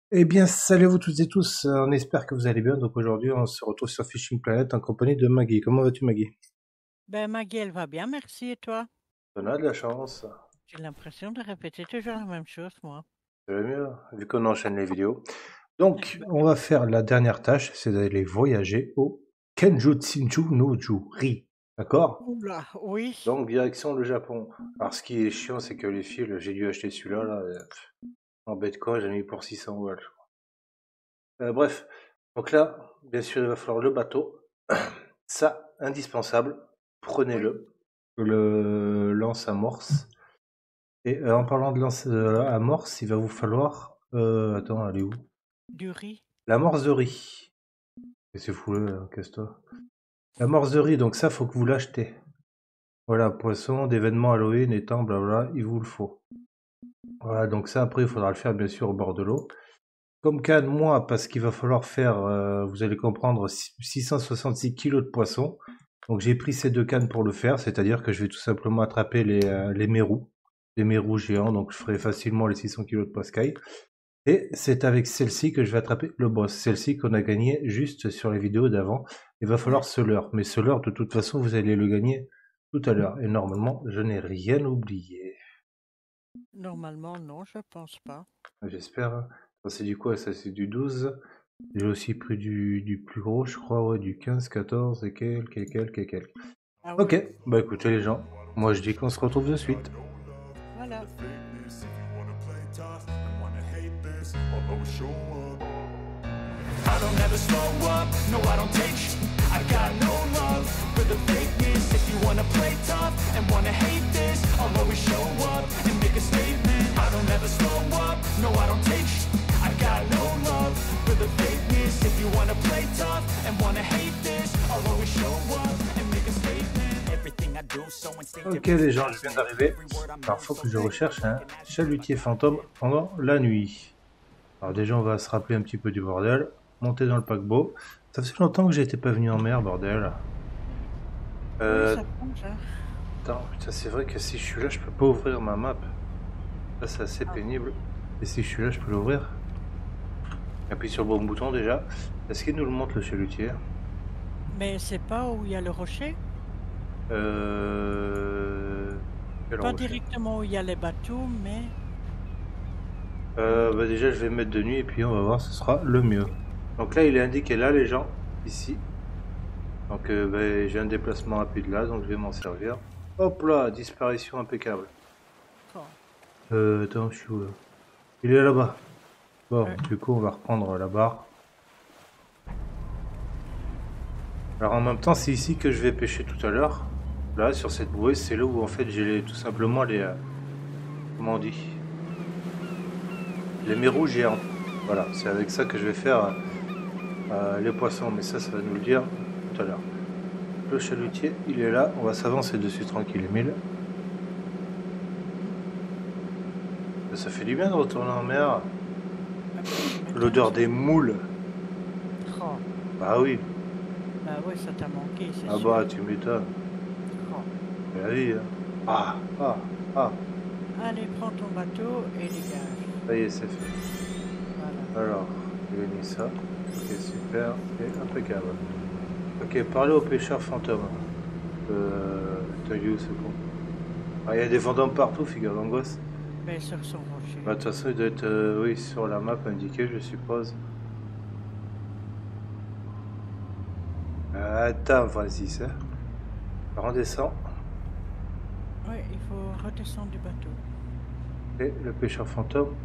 Eh bien, salut à vous toutes et tous, on espère que vous allez bien. Donc aujourd'hui, on se retrouve sur Fishing Planet en compagnie de Maggie. Comment vas-tu, Maggie? Ben, Maggie, elle va bien, merci. Et toi? On a de la chance, J'ai l'impression de répéter toujours la même chose, moi. c'est le mieux, vu qu'on enchaîne les vidéos. Donc, Ben, on va faire la dernière tâche, c'est d'aller voyager au Kenjutsinchu no Juri. D'accord? oula, oui. Donc, direction le Japon. Alors, ce qui est chiant, c'est que les fils, j'ai dû acheter celui-là, là, en bête quoi, j'ai mis pour 600 balles. Bref, donc là, bien sûr, il va falloir le bateau. Ça, indispensable, Oui. prenez-le. Le lance-amorce. Et en parlant de lance-amorce, il va vous falloir... attends, elle est où? Du riz. L'amorce de riz. C'est fou, là, casse-toi. L'amorce de riz, donc ça, faut que vous l'achetez. Voilà, poisson, d'événements Halloween, étang, blabla, il vous le faut. Voilà, donc ça, après, il faudra le faire, bien sûr, au bord de l'eau. Comme canne, moi, parce qu'il va falloir faire, vous allez comprendre, 666 kilos de poisson. Donc j'ai pris ces deux cannes pour le faire, c'est-à-dire que je vais tout simplement attraper les mérous géants, donc je ferai facilement les 600 kilos de poiscaille. Et c'est avec celle-ci que je vais attraper le boss, celle-ci qu'on a gagné juste sur les vidéos d'avant. Il va falloir Ouais. ce leurre, mais ce leurre, de toute façon, vous allez le gagner tout à l'heure. Et normalement, je n'ai rien oublié. Normalement, non, je pense pas. J'espère. Ça c'est du quoi? Ça c'est du 12. J'ai aussi pris du plus gros, je crois, ouais, du 15, 14 et quelques. Ah Ok, ouais. bah écoutez les gens, moi je dis qu'on se retrouve de suite. Voilà. I don't ever slow up, no I don't take sh I got no love for the fakeness. If you wanna play tough and wanna hate this, I'll always show up and make a statement. I don't ever slow up, no I don't take sh I got no love for the fakeness. If you wanna play tough and wanna hate this, I'll always show up and make a statement. Everything I do so Ok instinctive. les gens, je viens d'arriver. Alors faut que je recherche un chalutier fantôme pendant la nuit. Alors déjà on va se rappeler un petit peu du bordel. Monter dans le paquebot. Ça faisait longtemps que j'étais pas venu en mer, bordel. Oui, Euh, ça change, hein. attends, putain c'est vrai que si je suis là, je peux pas ouvrir ma map. Ça c'est assez Ah. pénible. Et si je suis là, je peux l'ouvrir. Appuie sur le bon bouton déjà. Est-ce qu'il nous le montre le chalutier? Mais c'est pas où il y a le rocher? Quel Pas rocher? directement où il y a les bateaux, mais... Bah déjà je vais mettre de nuit et puis on va voir, ce sera le mieux. Donc là il est indiqué là les gens, ici. Donc bah, j'ai un déplacement rapide là, donc je vais m'en servir. Hop là, disparition impeccable. Oh. Attends, je suis où là? Il est là-bas. Bon, Ouais. du coup on va reprendre la barre. Alors en même temps c'est ici que je vais pêcher tout à l'heure. Là sur cette bouée, c'est là où en fait j'ai tout simplement les... comment on dit? Les mérous géants. Voilà, c'est avec ça que je vais faire les poissons, mais ça va nous le dire tout à l'heure. Le chalutier, il est là, on va s'avancer dessus tranquille, Emile. Ça fait du bien de retourner en mer. Ah ben, tu m'étonnes, L'odeur ça. des moules. Oh. Bah oui, Bah ouais, ça t'a manqué, c'est ah sûr. bah tu m'étonnes. Oh. C'est la vie, hein. Ah, ah, ah, Allez, prends ton bateau et dégage. ça y est, c'est fait. Voilà. Alors, je vais mis ça. Ok, super, et impeccable. Ok, parlez au pêcheur fantôme. T'as vu où ce con? Ah, il y a des fantômes partout, figure d'angoisse. Mais sur son rocher. Bah, de toute façon, il doit être, oui, sur la map indiqué, je suppose. Attends, vas-y, ça. Alors, on descend. Oui, il faut redescendre du bateau. Et le pêcheur fantôme.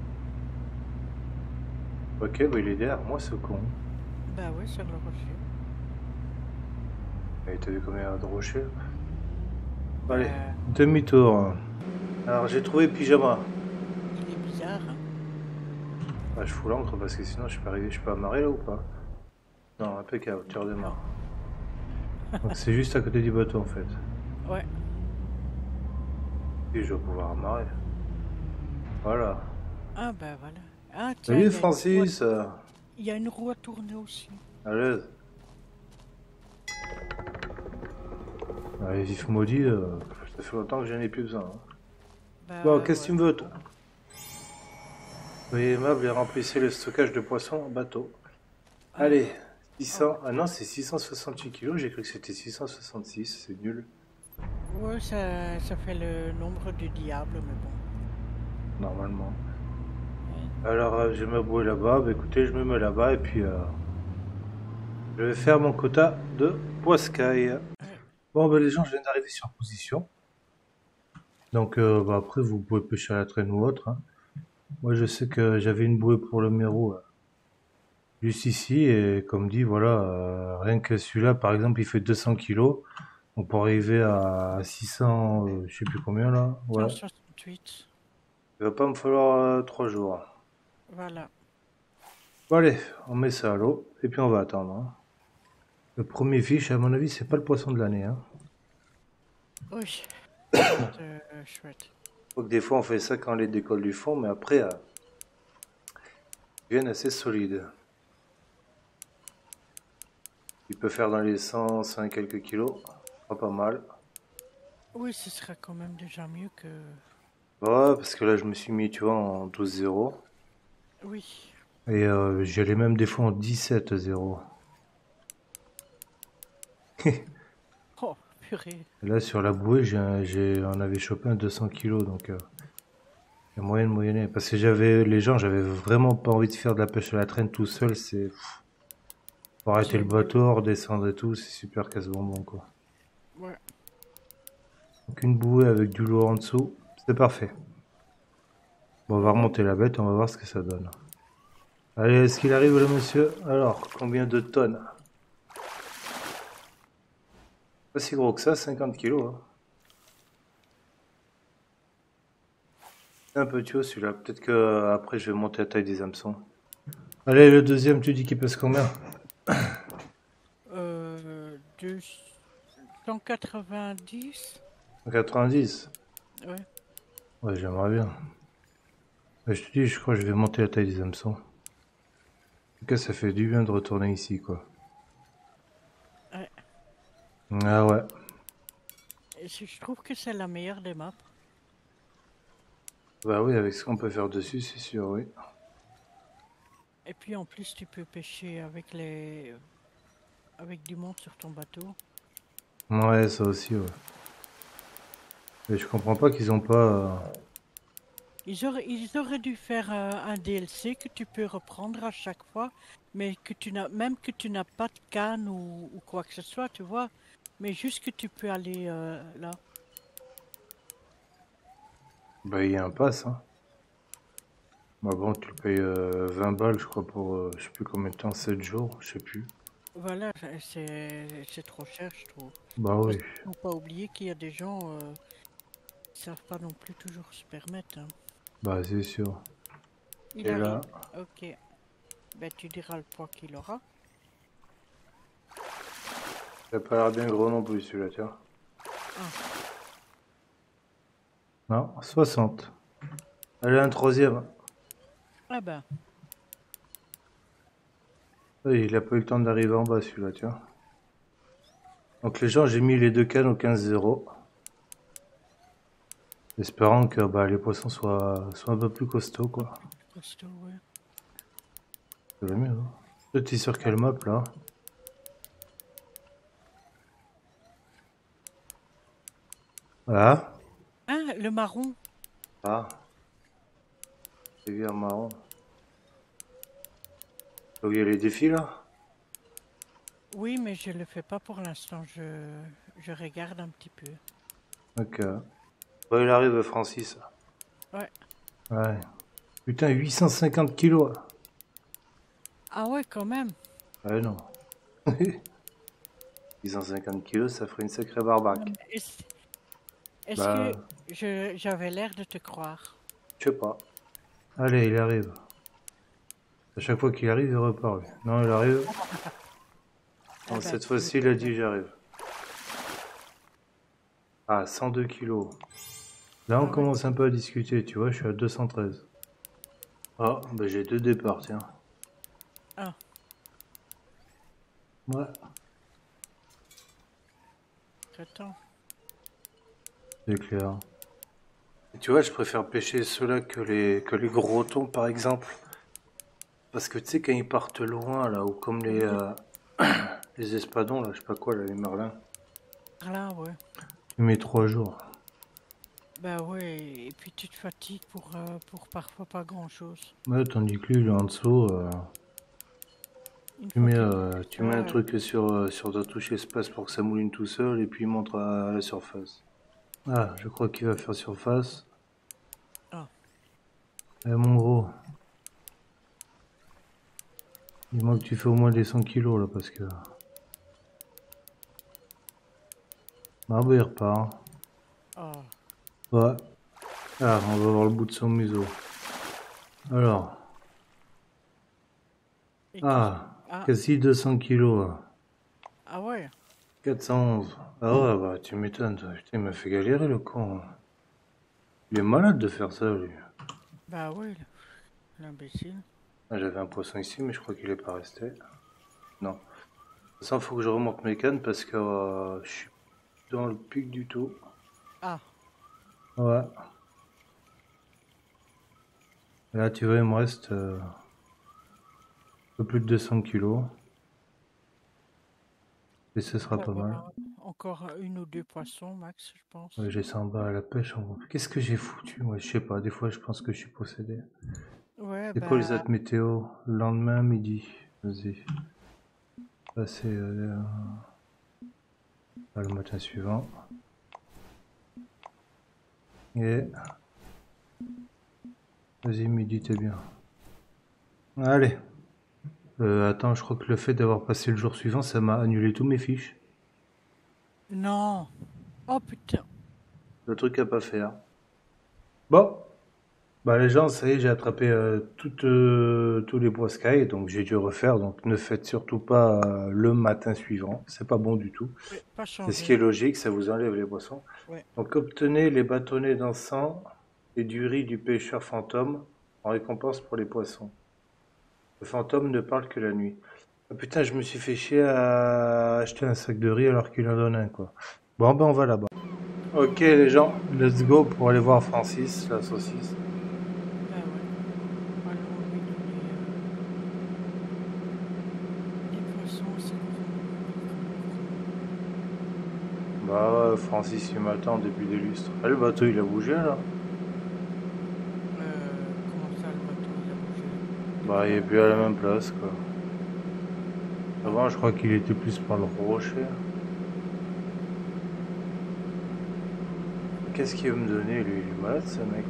Ok, bah, il est derrière moi, ce con. Bah oui, sur le rocher. Et t'as vu combien il y a de rochers? Bon, allez, Bah, demi-tour. Alors, j'ai trouvé pyjama. il est bizarre, hein. Bah, je fous l'ancre parce que sinon, je peux arriver, je peux amarrer là ou pas? Non, impeccable, tu redémarres. Donc, c'est juste à côté du bateau en fait. Ouais. Et je vais pouvoir amarrer. Voilà. Ah bah voilà. Ah tiens, Salut Francis. il y a une roue à tourner aussi. À l'aise. Allez, vif maudit, ça fait longtemps que j'en ai plus besoin. Hein. Bah Bon, qu'est-ce que ouais. tu me veux, toi? Soyez aimable et remplissez le stockage de poissons en bateau. Ah, Allez, 600. Ah non, c'est 668 kilos. J'ai cru que c'était 666. C'est nul. ouais, ça fait le nombre du diable, mais bon. Normalement. Ouais. Alors, j'ai ma bouée là-bas. Bah, écoutez, je me mets là-bas et puis je vais faire mon quota de poiscaille. Ouais. Bon, bah, les gens, je viens d'arriver sur position. Donc, bah, après, vous pouvez pêcher à la traîne ou autre, hein. Moi, je sais que j'avais une bouée pour le mérou juste ici. Et comme dit, voilà, rien que celui-là, par exemple, il fait 200 kilos. Donc, pour arriver à 600, je sais plus combien là. Ouais. 168. Il va pas me falloir 3 jours. Voilà. Bon, allez, on met ça à l'eau. Et puis, on va attendre, hein. Le premier fiche, à mon avis, c'est pas le poisson de l'année, hein. Oui. Ça va être chouette. Faut que des fois, on fait ça quand les décolles du fond, mais après, ils viennent assez solides. Il peut faire dans les 100, 100 et quelques kilos. Pas mal. Oui, ce sera quand même déjà mieux que... Ouais, parce que là, je me suis mis, tu vois, en 12-0. Oui. Et j'y allais même des fois en 17-0. Et Oh, purée. là, sur la bouée, on avait chopé un 200 kilos, donc il y a moyen de moyenner. Parce que j'avais vraiment pas envie de faire de la pêche à la traîne tout seul. Faut arrêter le bateau, redescendre et tout, c'est super casse-bonbon, quoi. Ouais. Donc une bouée avec du lourd en dessous, c'est parfait. Bon, on va remonter la bête, on va voir ce que ça donne. Allez, est-ce qu'il arrive le monsieur? Alors, combien de tonnes? Pas si gros que ça, 50 kilos, hein. C'est un peu tuau celui-là, peut-être que après je vais monter la taille des hameçons. Allez, le deuxième, tu dis qu'il pèse combien? 290. 90? Ouais. Ouais, j'aimerais bien. Mais je te dis, je crois que je vais monter la taille des hameçons. En tout cas, ça fait du bien de retourner ici, quoi. Ouais. Ah ouais. Et je trouve que c'est la meilleure des maps. Bah oui, avec ce qu'on peut faire dessus, c'est sûr, oui. Et puis en plus, tu peux pêcher avec avec du monde sur ton bateau. Ouais, ça aussi, ouais. Mais je comprends pas qu'ils ont pas... Ils auraient dû faire un DLC que tu peux reprendre à chaque fois, mais que même que tu n'as pas de canne ou quoi que ce soit, tu vois. Mais juste que tu peux aller là. Bah, il y a un pass, hein. Bah bon, tu le payes 20 balles, je crois, pour je sais plus combien de temps, 7 jours, je sais plus. Voilà, c'est trop cher, je trouve. Bah Parce oui, qu'il faut pas oublier qu'il y a des gens qui savent pas non plus toujours se permettre, hein. bah c'est sûr. Il Et arrive. là, Ok. Ben tu diras le poids qu'il aura. il a pas l'air bien gros non plus celui-là, tiens. Non, 60. Allez, un troisième. Ah ben, Oui, il a pas eu le temps d'arriver en bas celui-là, tiens. Donc les gens, j'ai mis les deux cannes au 15-0. Espérant que bah, les poissons soient un peu plus costauds, quoi. costaud, ouais. C'est le mieux, hein. Toi, t'es sur quelle map, là? Ah? Ah, le marron. Ah, c'est bien marron. Donc il y a les défis, là? Oui, mais je le fais pas pour l'instant. Je regarde un petit peu. Ok. Bon, il arrive, Francis. Ouais. Ouais. Putain, 850 kilos. Ah ouais, quand même. Ouais, non. 850 kilos, ça ferait une sacrée barbaque. Est-ce Bah, que j'avais l'air de te croire? je sais pas. Allez, il arrive. À chaque fois qu'il arrive, il repart, lui. Non, il arrive. Ah Non, ben, cette fois-ci, il a dit j'arrive. Ah, 102 kilos. Là, on Ah ouais. commence un peu à discuter, tu vois, je suis à 213. Ah, bah j'ai deux départs, tiens. Ah, Ouais, attends. c'est clair. Et tu vois, je préfère pêcher ceux-là que les gros thons, par exemple. Parce que tu sais, quand ils partent loin, là, ou comme les espadons, là, je sais pas quoi, là, les merlins, Là, ouais. tu mets 3 jours. Bah ouais, et puis tu te fatigues pour parfois pas grand-chose. Ouais, tandis que lui, là, en dessous, Une fois qu'il est tu mets un là, truc sur ta touche espace pour que ça mouline tout seul, et puis il monte à la surface. Ah, je crois qu'il va faire surface. ah, Eh, mon gros, dis-moi que tu fais au moins des 100 kilos, là, parce que... Ah, bah, il repart. ah. Ouais. Ah, on va voir le bout de son museau. Alors, Et ah, ah, quasi 200 kilos, là. ah ouais, 411. Ah ouais, bah, tu m'étonnes, toi. Putain, il m'a fait galérer, le con. Il est malade de faire ça, lui. bah ouais, l'imbécile. Ah, j'avais un poisson ici, mais je crois qu'il est pas resté. Non. De toute façon, faut que je remonte mes cannes parce que je suis dans le pic du tout. Ah, Ouais. Là, tu vois, il me reste un peu plus de 200 kilos. Et ce sera bah pas mal. voilà. Encore une ou deux poissons, max, je pense. Ouais, j'ai ça en bas à la pêche en gros. Qu'est-ce que j'ai foutu? Moi, je sais pas. Des fois, je pense que je suis possédé. Ouais, C'est quoi les bah, dates météo? Le lendemain, midi. Vas-y. Ça, c'est le matin suivant. Et vas-y, midi, t'es bien. Allez. Attends, je crois que le fait d'avoir passé le jour suivant, ça m'a annulé tous mes fiches. non. Oh putain. Le truc à pas faire. Bon. Bah les gens, ça y est, j'ai attrapé tous les poiscailles, donc j'ai dû refaire. Donc ne faites surtout pas le matin suivant, c'est pas bon du tout. Ouais, pas C'est ce qui est changer. logique, ça vous enlève les poissons. Ouais. Donc obtenez les bâtonnets d'encens et du riz du pêcheur fantôme en récompense pour les poissons. Le fantôme ne parle que la nuit. Ah, putain, je me suis fait chier à acheter un sac de riz alors qu'il en donne un, quoi. Bon, ben on va là-bas. Ok les gens, let's go pour aller voir Francis, la saucisse. Bah ouais. Allons lui donner des poissons à cette Bah ouais, Francis il m'attend depuis des lustres. Ah, le bateau il a bougé là? Comment ça, le bateau, il a bougé? Bah il est plus à la même place quoi. Avant je crois qu'il était plus par le rocher. Qu'est-ce qu'il veut me donner lui? Il est malade ce mec.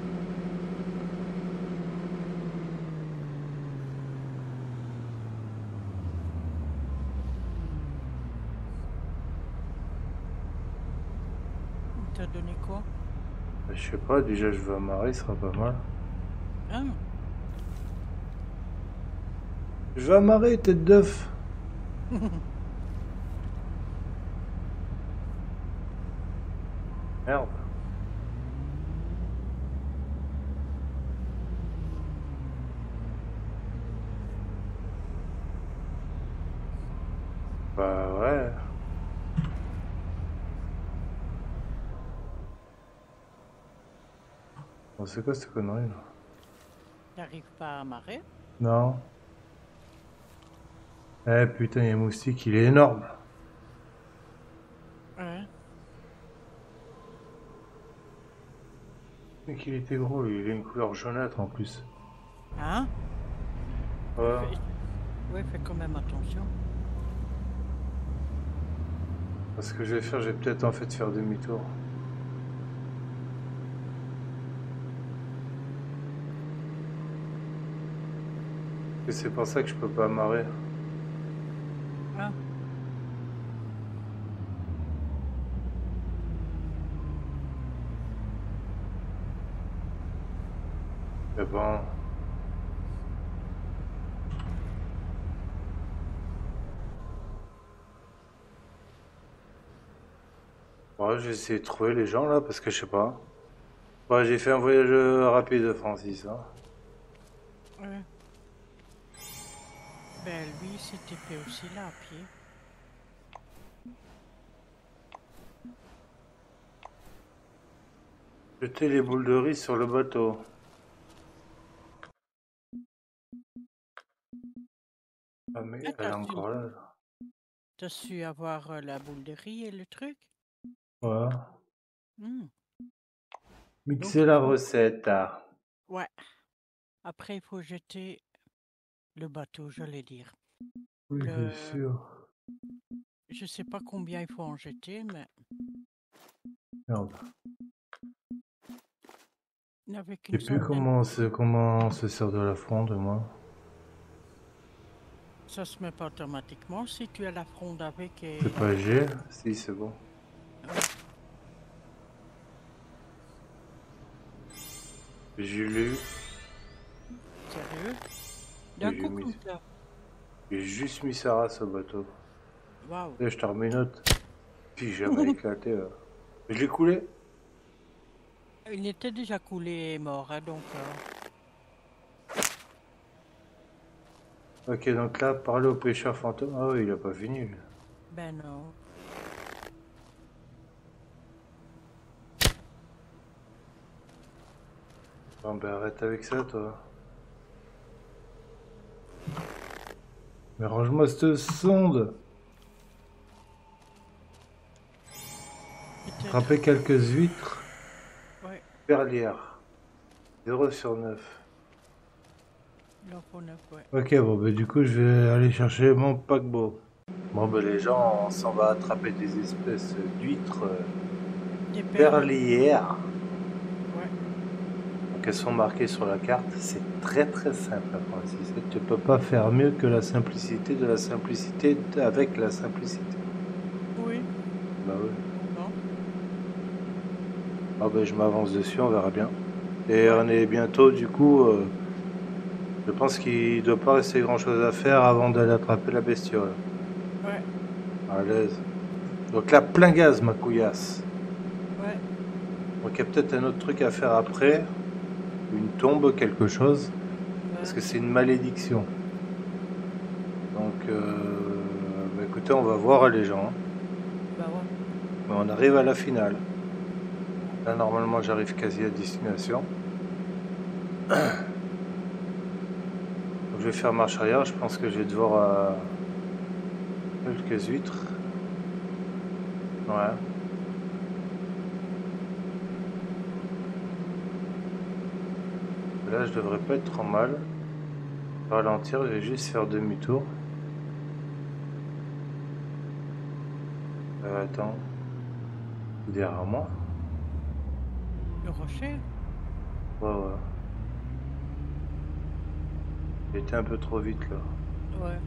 Il t'a donné quoi? Bah, je sais pas, déjà je veux amarrer, ce sera pas mal. Hein? Je veux amarrer, tête d'œuf. Merde. Bah ouais. Bon, c'est quoi cette connerie là? T'arrives pas à amarrer? Non. Eh putain, il y a un moustique, il est énorme. Ouais. Mais qu'il était gros, lui, il a une couleur jaunâtre en plus. Hein? Ouais. Ouais, fais quand même attention. Ce que je vais faire, je vais peut-être en fait faire demi-tour. Et c'est pour ça que je peux pas amarrer. Hein? Mais bon. Ouais, j'ai essayé de trouver les gens là parce que je sais pas. Ouais, j'ai fait un voyage rapide, Francis. Hein. Ouais. Ben lui, il s'était fait aussi là à pied. Jeter les boules de riz sur le bateau. Ah mais Ah, elle est encore là. t'as su avoir la boule de riz et le truc? Voilà. Hmm. Mixer il la faut- recette. Ouais. Après, il faut jeter le bateau, j'allais dire. Oui, Le... bien sûr. Je sais pas combien il faut en jeter, mais Merde. il n'y avait Je sais qu'une plus centaine. comment on se sert de la fronde, moi. Ça se met pas automatiquement si tu as la fronde avec et... C'est pas G? Si, c'est bon. J'ai lu. Sérieux? D'un J'ai coup mis... comme ça. J'ai juste mis sa race au bateau. Waouh. Et je te remets une autre. Puis jamais éclaté. Je l'ai coulé. Il était déjà coulé et mort, hein, donc... Ok, donc là, parler au pêcheur fantôme. Ah oui, il a pas fini. Lui. Ben non. Bon, ben arrête avec ça, toi. Mais range-moi cette sonde. Peut-être... Attraper quelques huîtres. Ouais, Perlière. 0 sur 9. il en faut 9, ouais. Ok, bon, bah du coup, je vais aller chercher mon paquebot. Bon, bah les gens, on s'en va attraper des espèces d'huîtres Des perles. perlières. Ouais. Donc elles sont marquées sur la carte. C'est très très simple à prendre. Tu peux pas faire mieux que la simplicité de la simplicité avec la simplicité. Oui. Bah oui. Bon. Ah bah je m'avance dessus, on verra bien. Et Ouais. on est bientôt, du coup, je pense qu'il doit pas rester grand chose à faire avant d'aller attraper la bestiole. Ouais. À l'aise. Donc là, plein gaz, ma couillasse. Ouais. Donc il y a peut-être un autre truc à faire après. Une tombe, quelque chose. Parce Ouais. que c'est une malédiction. Donc, bah écoutez, on va voir les gens. Bah ouais. Mais on arrive à la finale. Là, normalement, j'arrive quasi à destination. Donc, je vais faire marche arrière. Je pense que je vais devoir quelques huîtres. Ouais. Là, je devrais pas être trop mal. Ralentir, je vais juste faire demi-tour. Attends. Derrière moi? Le rocher? Ouais, ouais. J'ai été un peu trop vite là. Ouais.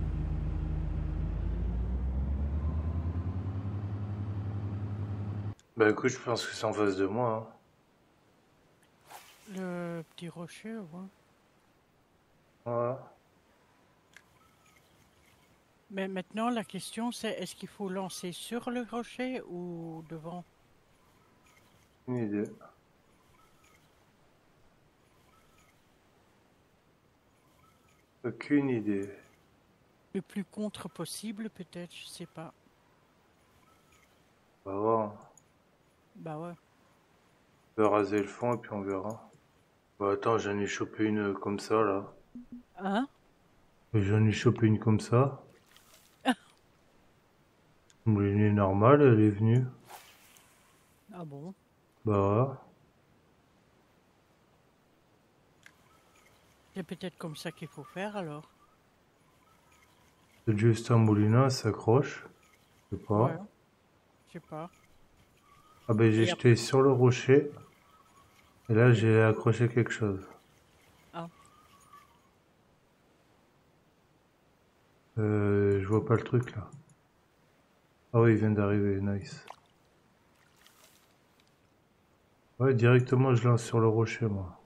Bah écoute, je pense que c'est en face de moi. Le petit rocher, ouais. Hein. Ouais. Mais maintenant, la question, c'est est-ce qu'il faut lancer sur le rocher ou devant? Une idée. Aucune idée. Le plus contre possible, peut-être, je sais pas. On va voir. Bah ouais. On va raser le fond et puis on verra. Bah attends, j'en ai chopé une comme ça là. Hein? J'en ai chopé une comme ça. Elle est normale, elle est venue. Ah bon? Bah C'est peut-être comme ça qu'il faut faire alors. c'est juste un moulinet, elle s'accroche. Je sais Ouais. pas. Je sais pas. Ah ben j'ai Et jeté sur le rocher. Et là j'ai accroché quelque chose. Ah. Je vois pas le truc là. Ah oui, il vient d'arriver, nice. Ouais, directement je lance sur le rocher moi.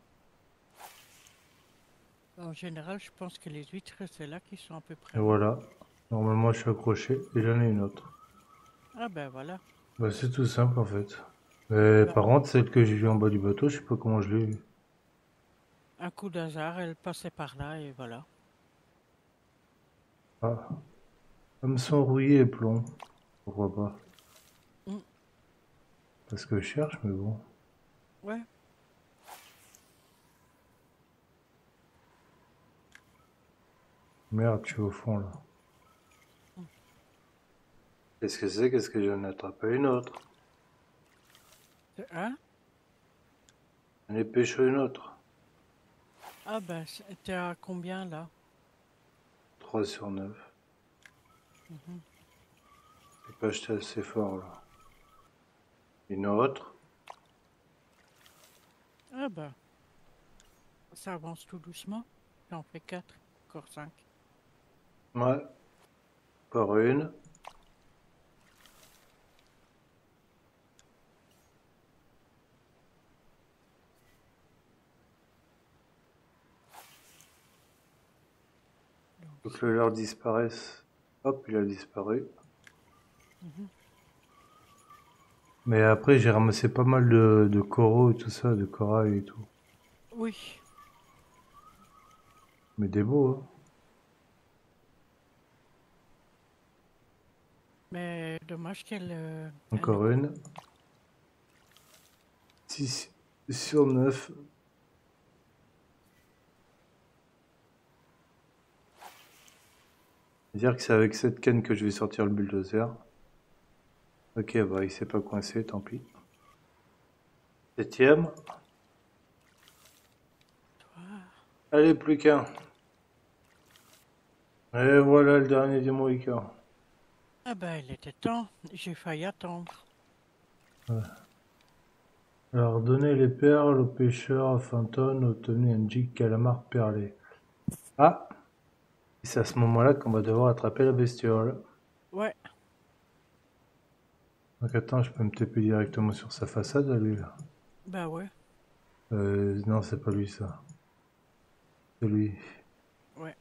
En général, je pense que les huîtres, c'est là qui sont à peu près. Et voilà. Normalement je suis accroché et j'en ai une autre. Ah ben voilà. Bah c'est tout simple en fait. Mais Bah, par contre, celle que j'ai vue en bas du bateau, je sais pas comment je l'ai vue. un coup d'hasard, elle passait par là et voilà. Ah. Hameçon rouillé et plomb. Pourquoi pas? Mm. Parce que je cherche, mais bon. Ouais. Merde, je suis au fond là. Qu'est-ce que c'est? Qu'est-ce que j'en ai attrapé une autre? Hein? J'en ai pêché une autre. Ah ben, t'es à combien là? 3 sur 9. Mhm. J'ai pas jeté assez fort là. Une autre. Ah ben, ça avance tout doucement. J'en fais 4, encore 5. Ouais. Encore une. Faut que le leurre disparaisse. Hop, il a disparu. Mhm. Mais après, j'ai ramassé pas mal de coraux et tout ça, de corail et tout. Oui, Mais des beaux, hein. mais dommage qu'elle Encore une. 6 sur 9. Dire que c'est avec cette canne que je vais sortir le bulldozer. Ok, bah il s'est pas coincé, tant pis. 7ème. Allez, plus qu'un. Et voilà le dernier du Mohican. Ah ben, il était temps. J'ai failli attendre. Alors, donnez les perles aux pêcheurs à Fenton, obtenez un jig calamar perlé. Ah! Et c'est à ce moment-là qu'on va devoir attraper la bestiole. Ouais, Donc attends, je peux me taper directement sur sa façade à lui là. bah ouais, Non, c'est pas lui ça. C'est lui. ouais.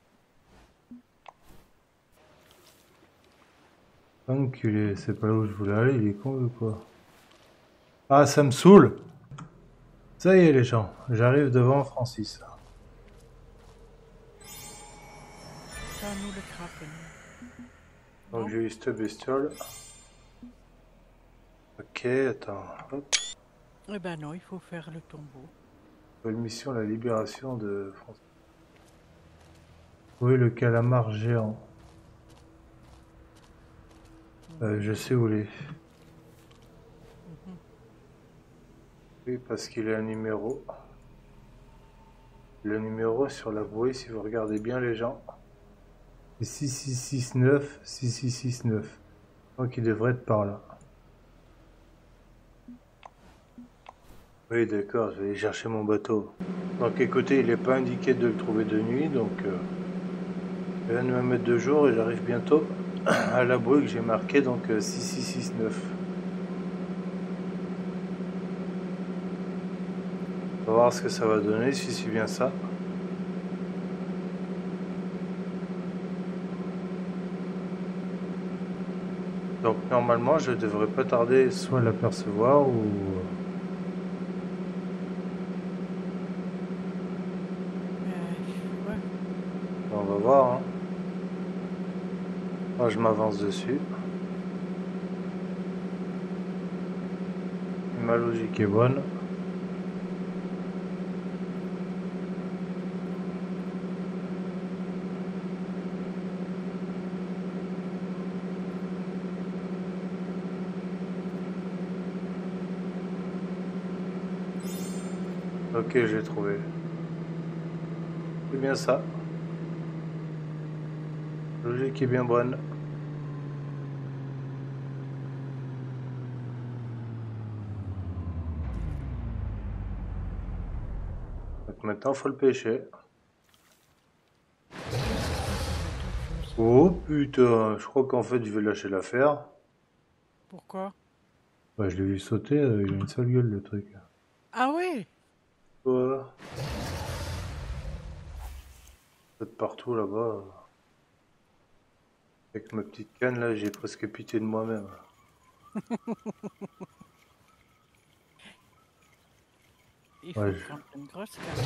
Enculé, c'est pas là où je voulais aller, il est con ou quoi? Ah, ça me saoule! Ça y est les gens, j'arrive devant Francis. C'est à nous le kraken. Donc Non? j'ai eu cette bestiole. Ok, attends. Hop. Eh ben non, il faut faire le tombeau. Nouvelle mission, la libération de Francis. Oui, le calamar géant. Je sais où il est. Mhm. Oui, parce qu'il a un numéro. Le numéro sur la bouée, si vous regardez bien les gens, c'est 6669 6669. Donc il devrait être par là. Oui, d'accord, je vais aller chercher mon bateau. Donc écoutez, il n'est pas indiqué de le trouver de nuit, donc je viens de me mettre de jour et j'arrive bientôt à la bouée que j'ai marqué, donc 6669. On va voir ce que ça va donner, si c'est bien ça. Donc normalement, je devrais pas tarder soit à l'apercevoir ou... Ouais, On va voir, hein. Moi, je m'avance dessus. Ma logique est bonne. Ok, j'ai trouvé. C'est bien ça. Logique est bien bonne. Donc maintenant, faut le pêcher. Oh putain, je crois qu'en fait, je vais lâcher l'affaire. pourquoi? Bah, je l'ai vu sauter, il a une sale gueule le truc. Ah oui! Ouais. Peut-être partout là-bas. Avec ma petite canne là, j'ai presque pitié de moi-même. Il Ouais, faut prendre une grosse canne.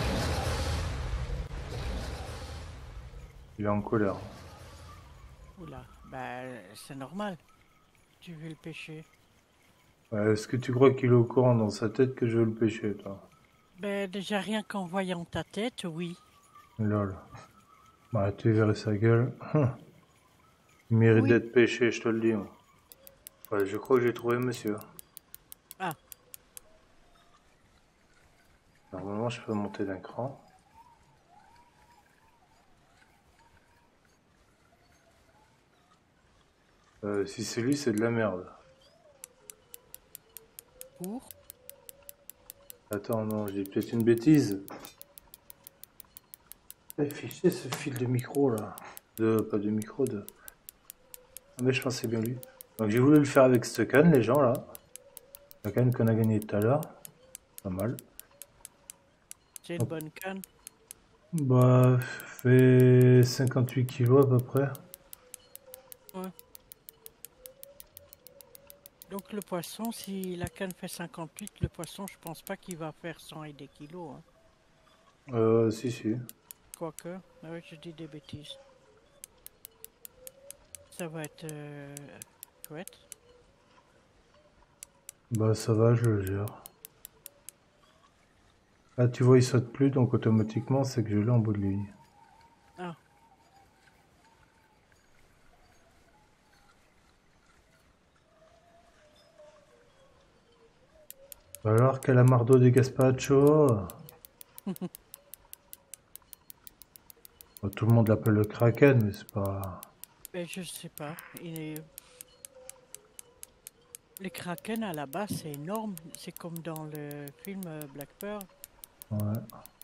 il est en colère. Oula, bah c'est normal. Tu veux le pêcher. Est-ce que tu crois qu'il est au courant dans sa tête que je veux le pêcher, toi? Ben, déjà rien qu'en voyant ta tête, oui. Lol. Bah, tu verrais sa gueule. Il mérite Oui. d'être pêché, je te le dis, moi. Ouais, je crois que j'ai trouvé monsieur. Ah, Normalement, je peux monter d'un cran. Si c'est lui, c'est de la merde. pour. Attends, non, j'ai peut-être une bêtise. Afficher ce fil de micro là. Pas de micro, de. Ah, mais je pense que c'est bien lui. Donc j'ai voulu le faire avec cette canne, les gens là. La canne qu'on a gagnée tout à l'heure. Pas mal. C'est une bonne canne. Bah, fait 58 kilos à peu près. Donc le poisson, si la canne fait 58, le poisson, je pense pas qu'il va faire 100 et des kilos. Hein. Si, si. Quoique, ah ouais, je dis des bêtises. Ça va être chouette. Bah, ça va, je le gère. Là, tu vois, il saute plus, donc automatiquement, c'est que je l'ai en bout de ligne. Ah, Alors, calamardo de gazpacho. Bah, tout le monde l'appelle le kraken, mais c'est pas. ben je sais pas. Les kraken à la base, c'est énorme. C'est comme dans le film Black Pearl. Ouais.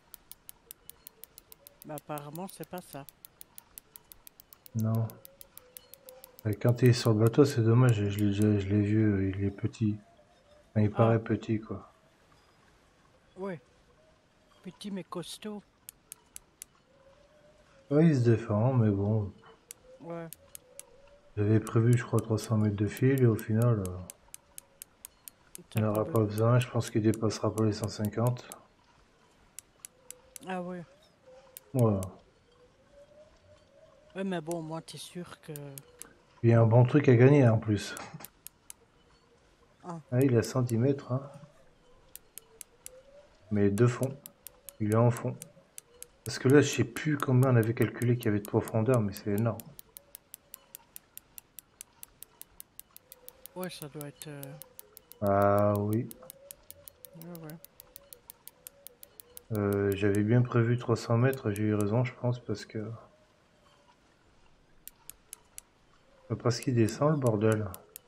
Mais apparemment, c'est pas ça. Non. Et quand il est sur le bateau, c'est dommage, je l'ai vu, il est petit. Enfin, il paraît petit, quoi. Ouais, petit mais costaud. Ouais, il se défend, mais bon. Ouais. J'avais prévu, je crois, 300 mètres de fil, et au final, il T'as n'aura pas besoin. Je pense qu'il dépassera pas les 150. Ah ouais. Voilà. Ouais, mais bon, moi, t'es sûr que... Il y a un bon truc à gagner, en plus. Ah. Ah, il a 110 mètres, hein. Mais de fond. Il est en fond. Parce que là, je sais plus combien on avait calculé qu'il y avait de profondeur, mais c'est énorme. Ouais, ça doit être... Ah oui. Ouais. J'avais bien prévu 300 mètres, j'ai eu raison, je pense, parce que... Parce qu'il descend, le bordel.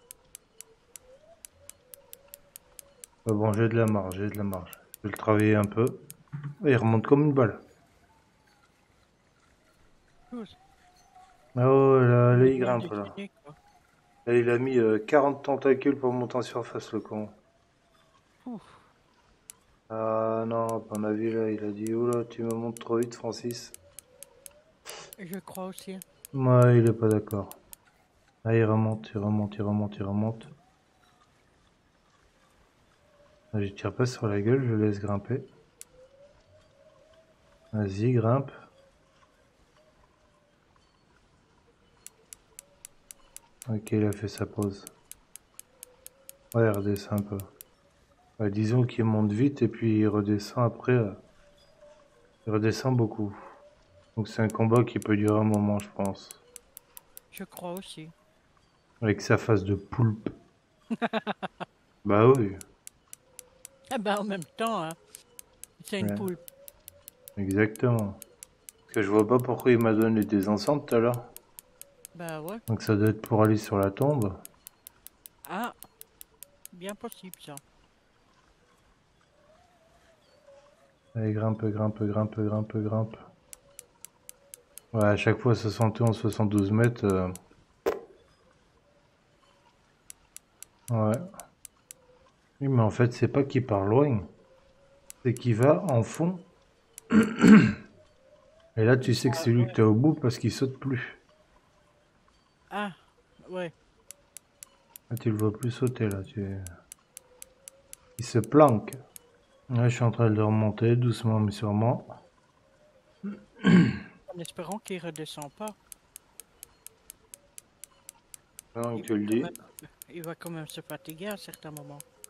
Bon, j'ai de la marge, j'ai de la marge. Je vais le travailler un peu. Et il remonte comme une balle. Ah oh, là, il Bien grimpe, là. dessiné, quoi. Là, il a mis 40 tentacules pour monter en surface, le con. Ouf. Ah non, à mon avis, là, il a dit, oula, tu me montes trop vite, Francis. Je crois aussi. Ouais, il est pas d'accord. Ah, il remonte, il remonte, il remonte, il remonte. Ah, je tire pas sur la gueule, je le laisse grimper. Vas-y, grimpe. Ok, il a fait sa pause. Ouais, il redescend un peu. Ouais, disons qu'il monte vite et puis il redescend après. Il redescend beaucoup. Donc c'est un combat qui peut durer un moment, je pense. Je crois aussi. Avec sa face de poulpe. Bah oui, Eh ben, en même temps, hein, c'est une ouais, poule. exactement. Parce que je vois pas pourquoi il m'a donné des enceintes tout à l'heure. Bah ouais. Donc ça doit être pour aller sur la tombe. Ah, bien possible, ça. Allez, grimpe, grimpe, grimpe, grimpe, grimpe. Ouais, à chaque fois 71, 72 mètres. Ouais. Oui, mais en fait, c'est pas qu'il part loin. C'est qu'il va en fond. Et là, tu sais que c'est lui que t'as au bout parce qu'il saute plus. Ah, ouais. Là, tu le vois plus sauter, là. Il se planque. Là, je suis en train de le remonter doucement mais sûrement. En espérant qu'il redescend pas. Maintenant Il que tu le va quand dis. même- il va quand même se fatiguer à un certain moment.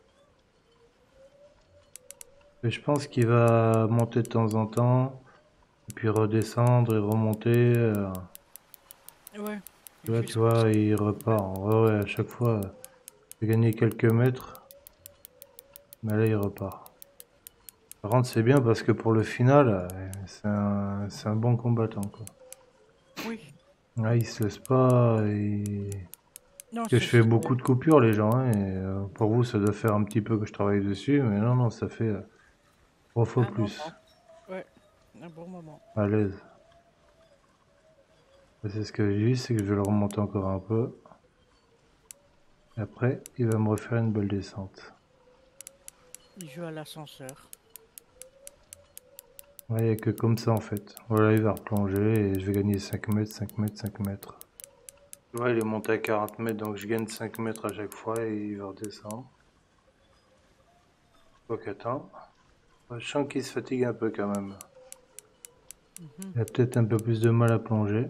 Et je pense qu'il va monter de temps en temps, et puis redescendre et remonter. Ouais. Là, Juste tu pour ça. vois, il repart. Ouais, ouais, à chaque fois, il a gagné quelques mètres, mais là, il repart. Par contre, c'est bien parce que pour le final, c'est un bon combattant, quoi. Oui. Ouais, il se laisse pas. Non, Parce que je c'est fais sûr. beaucoup de coupures, les gens, hein, et pour vous, ça doit faire un petit peu que je travaille dessus, mais non, non, ça fait 3 fois Un plus. moment. Ouais. Un bon moment. À l'aise. C'est ce que j'ai dit, c'est que je vais le remonter encore un peu. Et après, il va me refaire une belle descente. Il joue à l'ascenseur. Ouais, il n'y a que comme ça en fait. Voilà, il va replonger et je vais gagner 5 mètres, 5 mètres, 5 mètres. Ouais, il est monté à 40 mètres, donc je gagne 5 mètres à chaque fois et il va redescendre. Donc attends. Je sens qu'il se fatigue un peu quand même. Mhm. Il a peut-être un peu plus de mal à plonger.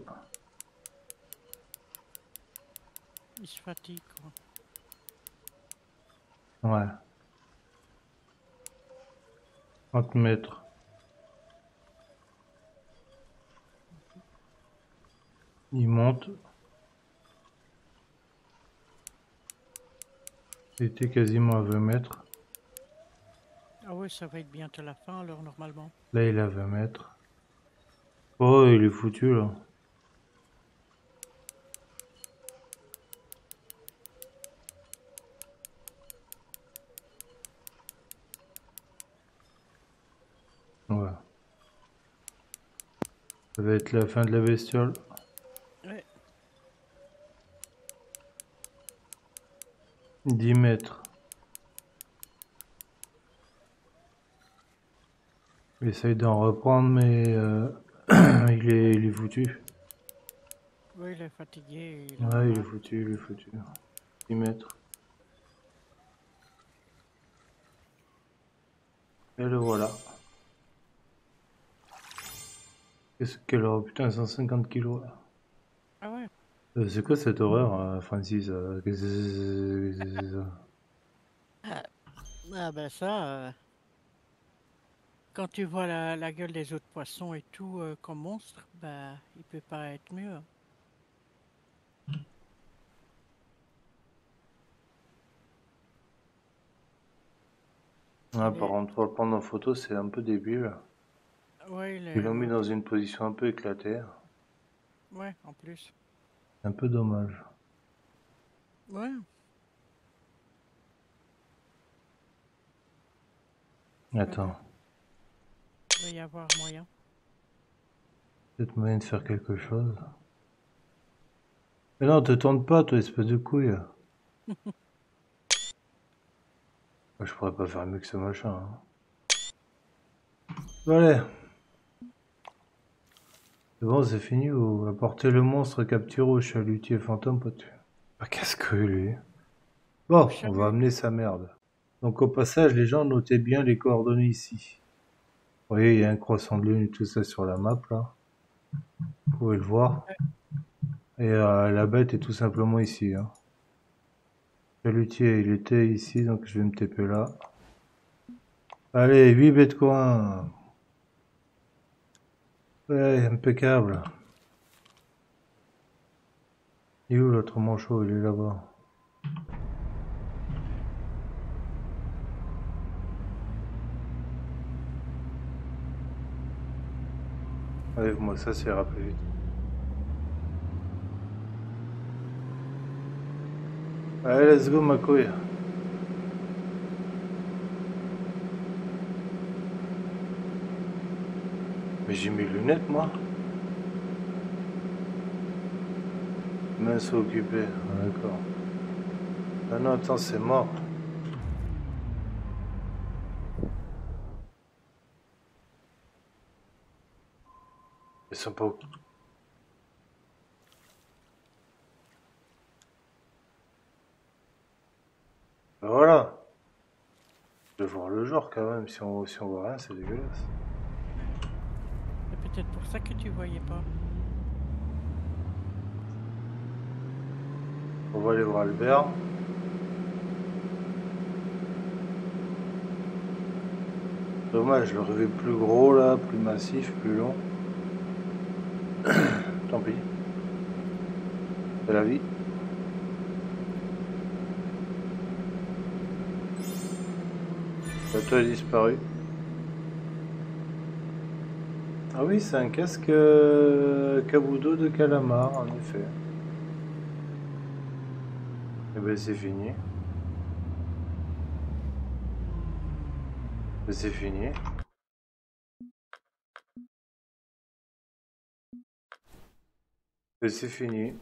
Il se fatigue, quoi. Ouais. 30 mètres. Il monte. Il était quasiment à 20 mètres. Ah oui, ça va être bientôt la fin, alors, normalement. Là, il est à 20 mètres. Oh, il est foutu là. Ouais. Ça va être la fin de la bestiole. Ouais. 10 mètres. Essaye d'en reprendre, mais il est foutu. Oui, il est fatigué, il en a Ouais, il est marre. foutu, il est foutu. 10 mètres. Et le voilà. Qu'est-ce qu'elle a? Putain, 150 kilos là. Ah ouais. C'est quoi cette horreur, Francis? Qu'est-ce que c'est ça? Ah ben ça, quand tu vois la gueule des autres poissons et tout comme monstre, bah il peut pas être mieux. Ah, Il par est... contre, pour le prendre en photo, c'est un peu débile. Ouais, il Ils est... l'ont mis Ouais, dans une position un peu éclatée. ouais, en plus. Un peu dommage. Ouais. Mais bon, Attends, il va y avoir moyen. peut-être moyen de faire quelque chose. Mais non, te tourne pas, toi, espèce de couille. Moi, je pourrais pas faire mieux que ce machin, hein. Bon, allez, c'est bon, c'est fini ou apporter le monstre capturé au chalutier fantôme, potu. Ah, qu'est-ce que lui? Au Bon, on va chalut. amener sa merde. Donc au passage, les gens notez bien les coordonnées ici. Vous voyez, il y a un croissant de lune et tout ça sur la map, là. Vous pouvez le voir. Et la bête est tout simplement ici, hein. Chalutier, il était ici, donc je vais me TP là. Allez, 8 bitcoins. Ouais, impeccable. Il est où l'autre manchot? Il est là-bas. Enlève-moi ça, ça ira plus vite. Allez, let's go, ma couille. Mais j'ai mes lunettes, moi. Main sont occupées. Ah, d'accord. Ah non, attends, c'est mort. Ils sont pas... Ben voilà. Je vais voir le jour quand même. Si on voit rien, c'est dégueulasse. C'est peut-être pour ça que tu voyais pas. On va aller voir Albert. Dommage, je l'aurais vu plus gros là, plus massif, plus long. Tant pis. C'est la vie. Toi a disparu. Ah oui, c'est un casque Kabuto de calamar, en effet. Et ben c'est fini. C'est fini. Et c'est fini.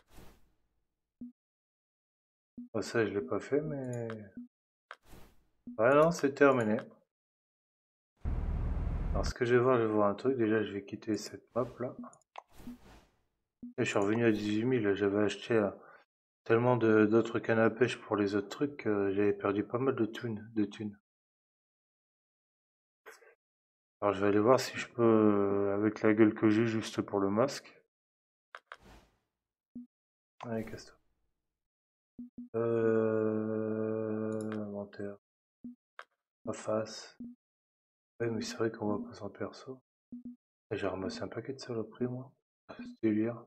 Oh, ça, je l'ai pas fait, mais... Ah non, c'est terminé. Alors, ce que je vais voir un truc. Déjà, je vais quitter cette map, là. Et je suis revenu à 18 000. J'avais acheté tellement d'autres cannes à pêche pour les autres trucs que j'avais perdu pas mal de thunes. Alors, je vais aller voir si je peux, avec la gueule que j'ai juste pour le masque. Allez, casse-toi. Inventaire. Ma face. Ouais, mais c'est vrai qu'on va pas sans perso. J'ai ramassé un paquet de saloperies, moi. C'est délire.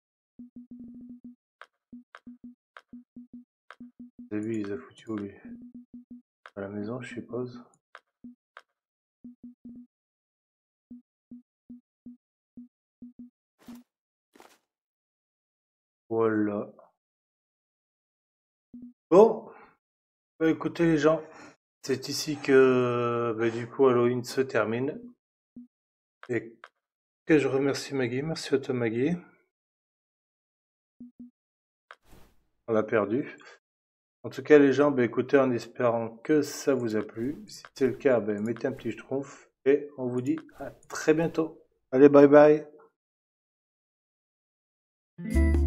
Lui, il les a foutu où, lui? À la maison, je suppose. Voilà. Bon, bah, écoutez les gens, c'est ici que du coup Halloween se termine. Et que je remercie Maggie. Merci à toi Maggie. On l'a perdu. En tout cas les gens, écoutez, en espérant que ça vous a plu. Si c'est le cas, mettez un petit schtroumpf. Et on vous dit à très bientôt. Allez, bye bye.